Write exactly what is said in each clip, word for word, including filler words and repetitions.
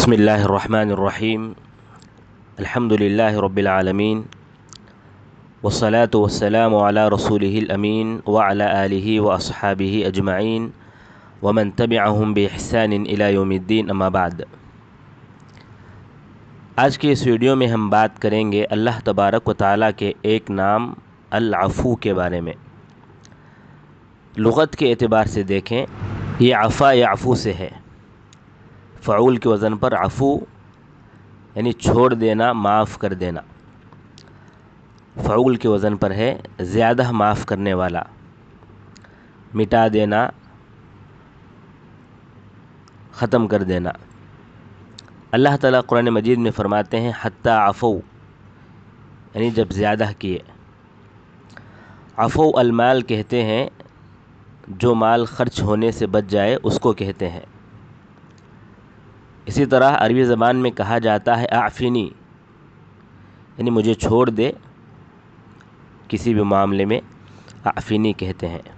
بسم اللہ الرحمن الرحیم الحمد للہ رب العالمین والصلاة والسلام علی رسولہ الامین وعلی آلہ واصحابہ اجمعین ومن تبعہم بإحسان الی یوم الدین، اما بعد۔ آج کے اس ویڈیو میں ہم بات کریں گے اللہ تبارک و تعالیٰ کے ایک نام العفو کے بارے میں۔ لغت کے اعتبار سے دیکھیں، یہ عفا یعفو سے ہے۔ فعول کے وزن پر عفو یعنی چھوڑ دینا، معاف کر دینا۔ فعول کے وزن پر ہے زیادہ معاف کرنے والا، مٹا دینا، ختم کر دینا۔ اللہ تعالیٰ قرآن مجید میں فرماتے ہیں حتی عفو، یعنی جب زیادہ کیے۔ عفو المال کہتے ہیں، جو مال خرچ ہونے سے بچ جائے اس کو کہتے ہیں۔ اسی طرح عربی زبان میں کہا جاتا ہے اعفنی، یعنی مجھے چھوڑ دے، کسی بھی معاملے میں اعفنی کہتے ہیں۔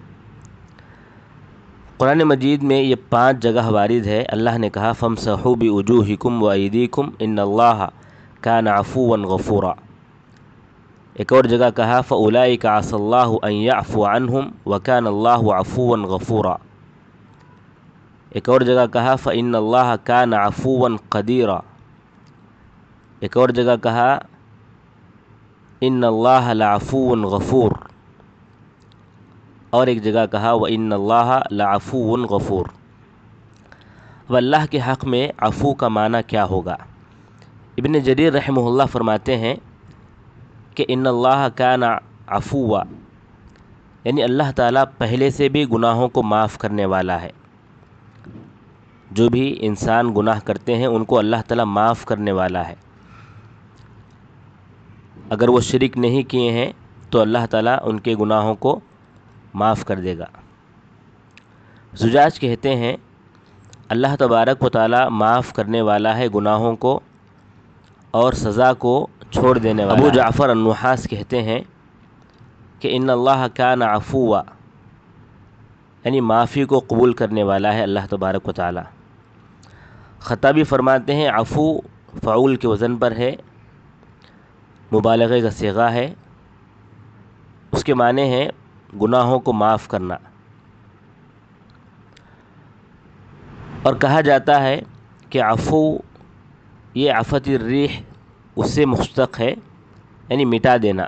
قرآن مجید میں یہ پانچ جگہ وارد ہے۔ اللہ نے کہا فامسحوا بوجوہکم وایدیکم ان اللہ کان عفوا غفورا۔ ایک اور جگہ کہا فاولئک عسى اللہ ان یعفو عنہم وکان اللہ عفوا غفورا۔ ایک اور جگہ کہا فإن اللہ کان عفوا قدیرا۔ ایک اور جگہ کہا ان اللہ لعفو غفور۔ اور ایک جگہ کہا وإن اللہ لعفو غفور۔ اب اللہ کے حق میں عفو کا معنی کیا ہوگا؟ ابن جریر رحمہ اللہ فرماتے ہیں کہ ان اللہ کان عفوا، یعنی اللہ تعالیٰ پہلے سے بھی گناہوں کو معاف کرنے والا ہے۔ جو بھی انسان گناہ کرتے ہیں ان کو اللہ تعالیٰ معاف کرنے والا ہے۔ اگر وہ شرک نہیں کیے ہیں تو اللہ تعالیٰ ان کے گناہوں کو معاف کر دے گا۔ زجاج کہتے ہیں اللہ تبارک و تعالیٰ معاف کرنے والا ہے گناہوں کو اور سزا کو چھوڑ دینے والا۔ ابو جعفر النحاس کہتے ہیں کہ ان اللہ کان عفوا، یعنی معافی کو قبول کرنے والا ہے اللہ تبارک و تعالیٰ۔ خطابی فرماتے ہیں عفو فعول کے وزن پر ہے، مبالغے کا صیغہ ہے، اس کے معنی ہیں گناہوں کو معاف کرنا۔ اور کہا جاتا ہے کہ عفو یہ عفت الریح اس سے مشتق ہے، یعنی مٹا دینا۔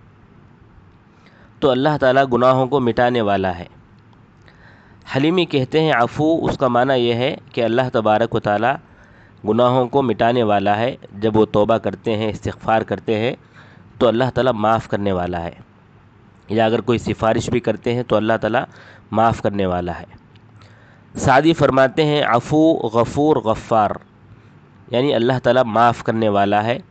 تو اللہ تعالیٰ گناہوں کو مٹانے والا ہے۔ حلیمی کہتے ہیں عفو اس کا معنی یہ ہے کہ اللہ تبارک و تعالیٰ گناہوں کو مٹانے والا ہے۔ جب وہ توبہ کرتے ہیں، استغفار کرتے ہیں تو اللہ تعالیٰ معاف کرنے والا ہے، یا اگر کوئی سفارش بھی کرتے ہیں تو اللہ تعالیٰ معاف کرنے والا ہے۔ سعدی فرماتے ہیں عفو غفور غفار، یعنی اللہ تعالیٰ معاف کرنے والا ہے،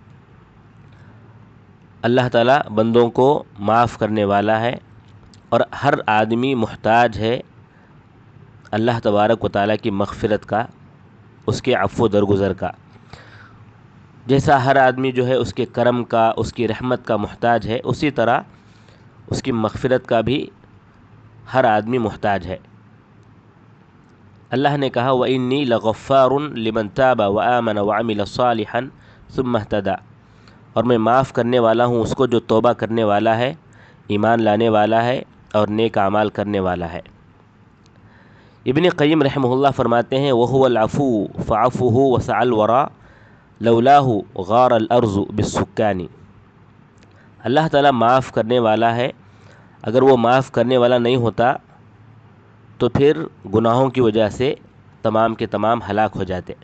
اللہ تعالیٰ بندوں کو معاف کرنے والا ہے، اور ہر آدمی محتاج ہے اللہ تبارک و تعالیٰ کی مغفرت کا، اس کے عفو درگزر کا۔ جیسا ہر آدمی جو ہے اس کے کرم کا، اس کی رحمت کا محتاج ہے، اسی طرح اس کی مغفرت کا بھی ہر آدمی محتاج ہے۔ اللہ نے کہا وَإِنِّي لَغَفَّارٌ لِمَن تَابَ وَآمَنَ وَعَمِلَ صَالِحًا ثُمَّ اهْتَدَىٰ، اور میں معاف کرنے والا ہوں اس کو جو توبہ کرنے والا ہے، ایمان لانے والا ہے اور نیک اعمال کرنے والا ہے۔ ابن قیم رحمہ اللہ فرماتے ہیں وَهُوَ الْعَفُوُّ فَعَفْوُهُ وَسَعَ الْوَرَىٰ لَوْلَاهُ غَارَ الْأَرْضُ بِالسُّكَّانِ۔ اللہ تعالیٰ معاف کرنے والا ہے، اگر وہ معاف کرنے والا نہیں ہوتا تو پھر گناہوں کی وجہ سے تمام کے تمام ہلاک ہو جاتے۔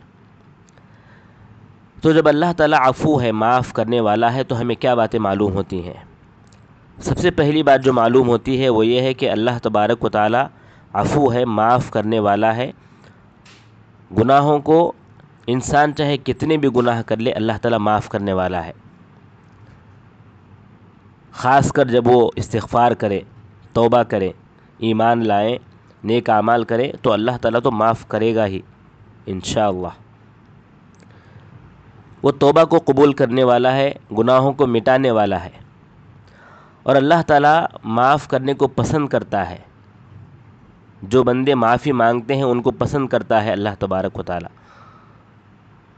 تو جب اللہ تعالیٰ عفو ہے، معاف کرنے والا ہے، تو ہمیں کیا باتیں معلوم ہوتی ہیں؟ سب سے پہلی بات جو معلوم ہوتی ہے وہ یہ ہے کہ اللہ تبارک و تعالیٰ عفو ہے، معاف کرنے والا ہے۔ گناہوں کو انسان چاہے کتنے بھی گناہ کر لے، اللہ تعالیٰ معاف کرنے والا ہے۔ خاص کر جب وہ استغفار کرے، توبہ کرے، ایمان لائیں، نیک اعمال کرے تو اللہ تعالیٰ تو معاف کرے گا ہی انشاءاللہ۔ وہ توبہ کو قبول کرنے والا ہے، گناہوں کو مٹانے والا ہے، اور اللہ تعالیٰ معاف کرنے کو پسند کرتا ہے۔ جو بندے معافی مانگتے ہیں ان کو پسند کرتا ہے اللہ تبارک و تعالیٰ۔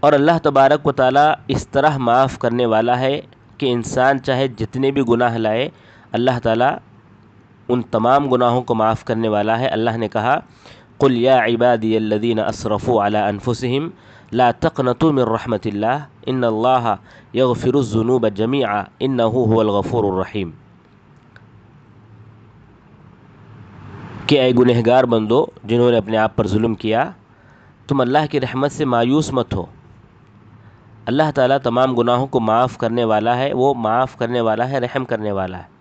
اور اللہ تبارک و تعالیٰ اس طرح معاف کرنے والا ہے کہ انسان چاہے جتنے بھی گناہ لائے اللہ تعالیٰ ان تمام گناہوں کو معاف کرنے والا ہے۔ اللہ نے کہا قل یا عبادی الذین اسرفوا علی انفسہم لا تقنطوا من رحمت اللہ ان اللہ یغفر الذنوب جمیعا انہ هو الغفور الرحیم، کہ اے گنہگار بندو جنہوں نے اپنے آپ پر ظلم کیا، تم اللہ کی رحمت سے مایوس مت ہو، اللہ تعالیٰ تمام گناہوں کو معاف کرنے والا ہے، وہ معاف کرنے والا ہے، رحم کرنے والا ہے۔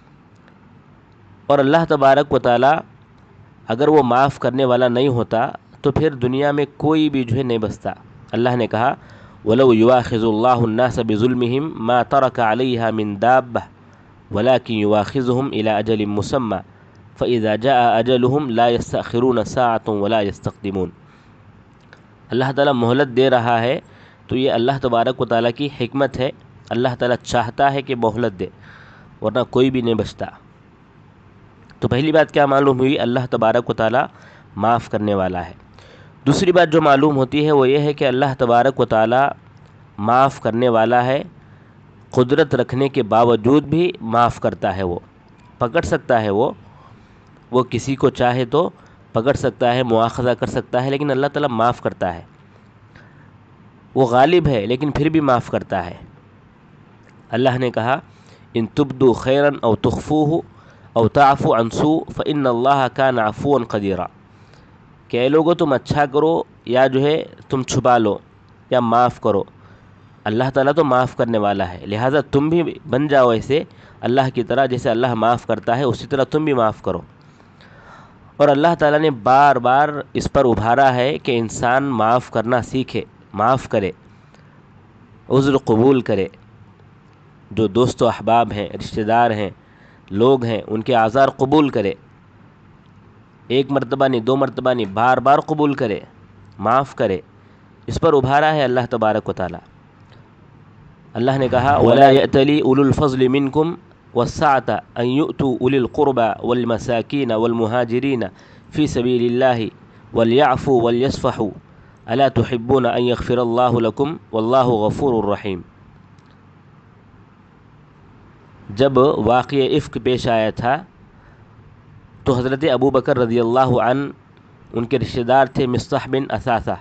اور اللہ تبارک و تعالیٰ اگر وہ معاف کرنے والا نہیں ہوتا تو پھر دنیا میں کوئی بھی جو ہے نہیں بستا۔ اللہ نے کہا وَلَوْ يُؤَاخِذُ اللَّهُ النَّاسَ بِظُلْمِهِمْ مَا تَرَكَ عَلَيْهَا مِن دَابَّةٍ وَلَكِنْ يُؤَاخِذُهُمْ إِلَى أَجَلٍ مُّسَمًّى فَإِذَا جَاءَ أَجَلُهُمْ لَا يَسْتَأْخِرُونَ سَاعَةً وَلَا يَسْتَقْدِمُونَ۔ اللہ تعالیٰ مہلت دے رہا ہے تو یہ اللہ تبارک و تعالیٰ کی حکمت ہے، اللہ تعالیٰ چاہتا ہے کہ مہلت دے، ورنہ کوئی بھی نہیں بچتا۔ تو پہلی بات کیا معلوم ہوئی؟ اللہ تبارک و تعالیٰ معاف کرنے والا ہے۔ دوسری بات جو معلوم ہوتی ہے وہ یہ ہے کہ اللہ تبارک و تعالیٰ معاف کرنے والا ہے، قدرت رکھنے کے باوجود بھی معاف کرتا ہے۔ وہ پکڑ سکتا ہے، وہ وہ کسی کو چاہے تو پکڑ سکتا ہے، مواخذہ کر سکتا ہے، لیکن اللہ تعالیٰ معاف کرتا ہے۔ وہ غالب ہے لیکن پھر بھی معاف کرتا ہے۔ اللہ نے کہا ان تبدوا خیرا او تخفوه او تعفوا عن سوء فإن اللہ کان عفوا قدیرا، کہ اے لوگو تم اچھا کرو یا جو ہے تم چھپا لو یا معاف کرو، اللہ تعالیٰ تو معاف کرنے والا ہے، لہٰذا تم بھی بن جاؤ ایسے اللہ کی طرح، جیسے اللہ معاف کرتا ہے اسی طرح تم بھی معاف کرو۔ اور اللہ تعالیٰ نے بار بار اس پر ابھارا ہے کہ انسان معاف کرنا سیکھے، معاف کرے، عذر قبول کرے، جو دوست و احباب ہیں، رشتہ دار ہیں، لوگ ہیں، ان کے اعذار قبول کرے، ایک مرتبہ نہیں، دو مرتبہ نہیں، بار بار قبول کرے، معاف کرے، اس پر ابھارا ہے اللہ تبارک و تعالیٰ۔ اللہ نے کہا وَلَا يَأْتَلِ أُولُو الْفَضْلِ مِنْكُمْ وَالسَّعَةَ أَنْ يُؤْتُوا أُولِي الْقُرْبَى وَالْمَسَاكِينَ وَالْمُهَاجِرِينَ فِي سَبِيلِ اللَّهِ وَلْيَعْفُوا وَلْيَصْفَحُوا أَلَا تُحِبُّونَ أَنْ يَغْفِرَ اللَّهُ لَكُمْ وَاللَّهُ غَفُورٌ رَحِيمٌ۔ جب واقعہ افک پیش آیا تھا تو حضرت ابو بکر رضی اللہ عنہ، ان کے رشتہ دار تھے مصطح بن اثاثہ،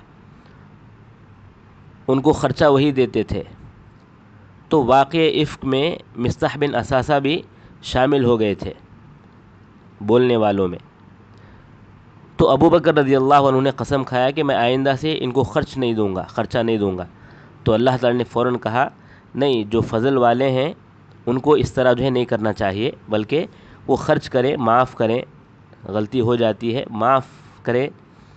ان کو خرچہ وہی دیتے تھے، تو واقعہ افک میں مصطح بن اثاثہ بھی شامل ہو گئے تھے بولنے والوں میں۔ تو ابو بکر رضی اللہ عنہ نے قسم کھایا کہ میں آئندہ سے ان کو خرچ نہیں دوں گا، خرچہ نہیں دوں گا۔ تو اللہ تعالی نے فوراً کہا نہیں، جو فضل والے ہیں ان کو اس طرح جو ہے نہیں کرنا چاہیے، بلکہ وہ خرچ کرے، معاف کریں، غلطی ہو جاتی ہے معاف کرے۔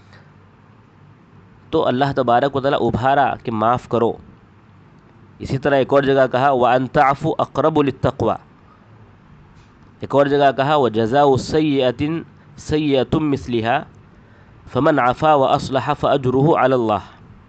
تو اللہ تبارک و تعالیٰ ابھارا کہ معاف کرو۔ اسی طرح ایک اور جگہ کہا وَأَن تَعْفُوا أَقْرَبُ لِلتَّقْوَى، ایک اور جگہ کہا وَجَزَاءُ سَيِّئَةٍ سَيِّئَةٌ مِثْلِهَا فَمَنْ عَفَا وَأَصْلَحَ فَأَجْرُهُ عَلَى اللَّهِ،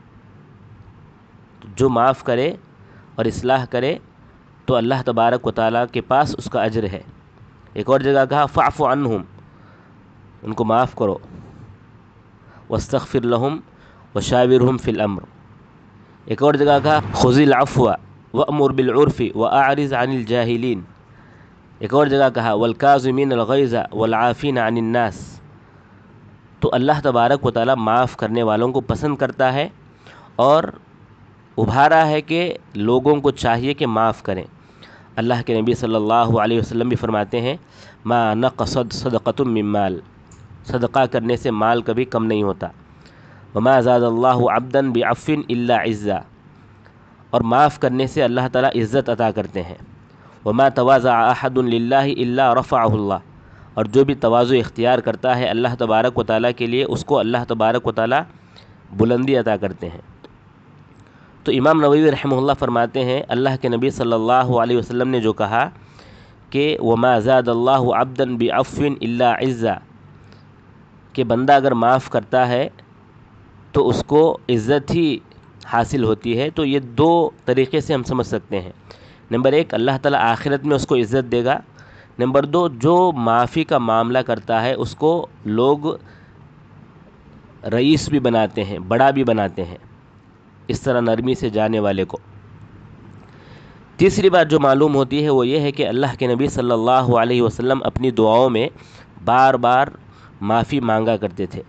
جو معاف کرے اور اصلاح کرے تو اللہ تبارک و تعالیٰ کے پاس اس کا اجر ہے۔ ایک اور جگہ کہا فَاعْفُ عَنْهُمْ، ان کو معاف کرو، وَاسْتَغْفِرْ لَهُمْ وَشَاوِرْهُمْ فِي الْأَمْرِ، ایک اور جگہ کہا خُذِ الْعَفْوَ وَأْمُرْ بِالْعُرْفِ وَأَعْرِضْ عَنِ الْجَاهِلِينَ، ایک اور جگہ کہا وَالْكَاظِمِينَ الْغَيْظَ وَالْعَافِينَ عَنِ النَّاسِ۔ تو اللہ تبارک و تعالیٰ معاف کرنے والوں کو پسند کرتا ہے، اور ابھارا ہے کہ لوگوں کو چاہیے کہ معاف کریں۔ اللہ کے نبی صلی اللہ علیہ وسلم بھی فرماتے ہیں ما نقصت صدقۃ من مال، صدقہ کرنے سے مال کبھی کم نہیں ہوتا، وما زاد اللہ عبدا بعفو الا عزا، اور معاف کرنے سے اللہ تعالیٰ عزت عطا کرتے ہیں، وما تواضع احد للہ الا رفعہ اللہ، اور جو بھی تواضع اختیار کرتا ہے اللہ تبارک و تعالیٰ کے لیے اس کو اللہ تبارک و تعالیٰ بلندی عطا کرتے ہیں۔ تو امام نووی رحمہ اللہ فرماتے ہیں اللہ کے نبی صلی اللہ علیہ وسلم نے جو کہا کہ وما زاد اللہ عبدا بعفو الا عزا، کہ بندہ اگر معاف کرتا ہے تو اس کو عزت ہی حاصل ہوتی ہے، تو یہ دو طریقے سے ہم سمجھ سکتے ہیں۔ نمبر ایک، اللہ تعالیٰ آخرت میں اس کو عزت دے گا۔ نمبر دو، جو معافی کا معاملہ کرتا ہے اس کو لوگ رئیس بھی بناتے ہیں، بڑا بھی بناتے ہیں، اس طرح نرمی سے جانے والے کو۔ تیسری بات جو معلوم ہوتی ہے وہ یہ ہے کہ اللہ کے نبی صلی اللہ علیہ وسلم اپنی دعاؤں میں بار بار معافی مانگا کرتے تھے۔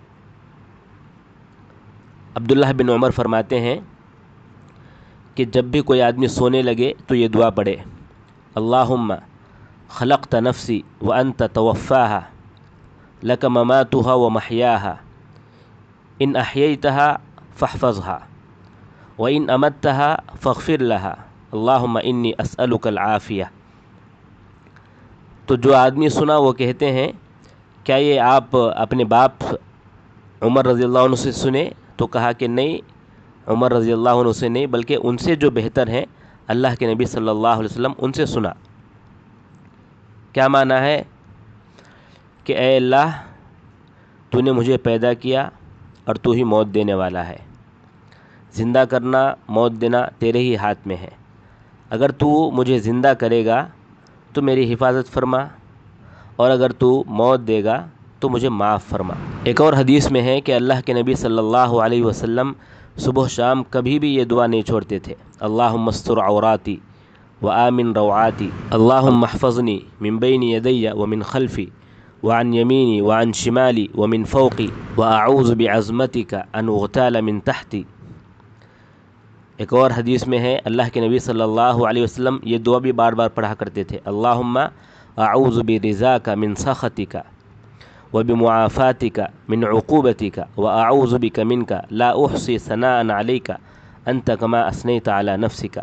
عبداللہ بن عمر فرماتے ہیں کہ جب بھی کوئی آدمی سونے لگے تو یہ دعا پڑھے، اللہم خلقت نفسی وانت توفاها لک مماتها ومحیاها ان احییتها فاحفظها وان امتها فاغفر لها اللہم انی اسألک العافیہ۔ تو جو آدمی سنا وہ کہتے ہیں کیا یہ آپ اپنے باپ عمر رضی اللہ عنہ سے سنے؟ تو کہا کہ نہیں، عمر رضی اللہ عنہ سے نہیں، بلکہ ان سے جو بہتر ہیں اللہ کے نبی صلی اللہ علیہ وسلم ان سے سنا۔ کیا معنی ہے کہ اے اللہ تو نے مجھے پیدا کیا اور تو ہی موت دینے والا ہے، زندہ کرنا موت دینا تیرے ہی ہاتھ میں ہے، اگر تو مجھے زندہ کرے گا تو میری حفاظت فرما، اور اگر تو موت دے گا تو مجھے معاف فرما۔ ایک اور حدیث میں ہے کہ اللہ کے نبی صلی اللہ علیہ وسلم صبح شام کبھی بھی یہ دعا نہیں چھوڑتے تھے، اللہم استر عوراتی وآمن روعاتی اللہم احفظنی من بین یدی ومن خلفی وعن یمینی وعن شمالی ومن فوقی واعوذ بعظمتک ان اغتال من تحتی۔ ایک اور حدیث میں ہے اللہ کے نبی صلی اللہ علیہ وسلم یہ دعا بھی بار بار پڑھا کرتے تھے، اللہم اعوذ برضاک من سخطک وبمعافاتک من عقوبتک واعوذ بک منک لا احصی ثناء علیک انت کما اثنیت علی نفسک۔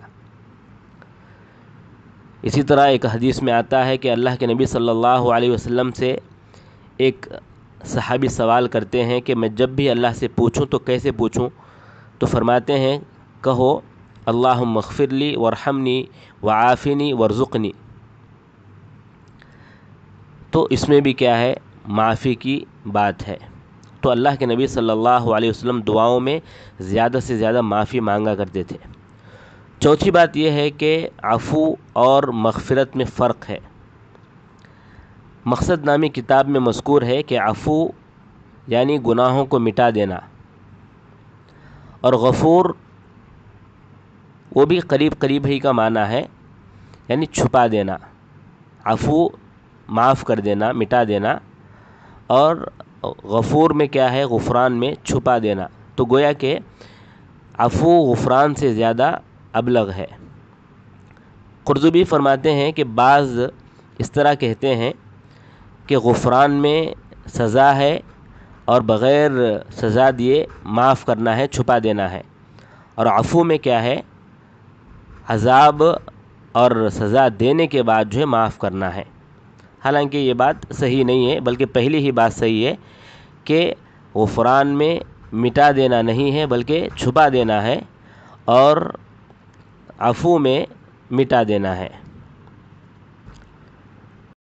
اسی طرح ایک حدیث میں آتا ہے کہ اللہ کے نبی صلی اللہ علیہ وسلم سے ایک صحابی سوال کرتے ہیں کہ میں جب بھی اللہ سے پوچھوں تو کیسے پوچھوں؟ تو فرماتے ہیں کہو اللہم اغفر لی وارحمنی وعافنی وارزقنی۔ تو اس میں بھی کیا ہے؟ معافی کی بات ہے۔ تو اللہ کے نبی صلی اللہ علیہ وسلم دعاؤں میں زیادہ سے زیادہ معافی مانگا کرتے تھے۔ چوتھی بات یہ ہے کہ عفو اور مغفرت میں فرق ہے۔ مقصد نامی کتاب میں مذکور ہے کہ عفو یعنی گناہوں کو مٹا دینا، اور غفور وہ بھی قریب قریب ہی کا معنی ہے، یعنی چھپا دینا۔ عفو معاف کر دینا، مٹا دینا، اور غفور میں کیا ہے؟ غفران میں چھپا دینا۔ تو گویا کہ عفو غفران سے زیادہ ابلغ ہے۔ قرطبی فرماتے ہیں کہ بعض اس طرح کہتے ہیں کہ غفران میں سزا ہے اور بغیر سزا دیے معاف کرنا ہے، چھپا دینا ہے، اور عفو میں کیا ہے؟ عذاب اور سزا دینے کے بعد جو ہے معاف کرنا ہے۔ حالانکہ یہ بات صحیح نہیں ہے، بلکہ پہلی ہی بات صحیح ہے کہ غفران میں مٹا دینا نہیں ہے بلکہ چھپا دینا ہے، اور عفو میں مٹا دینا ہے۔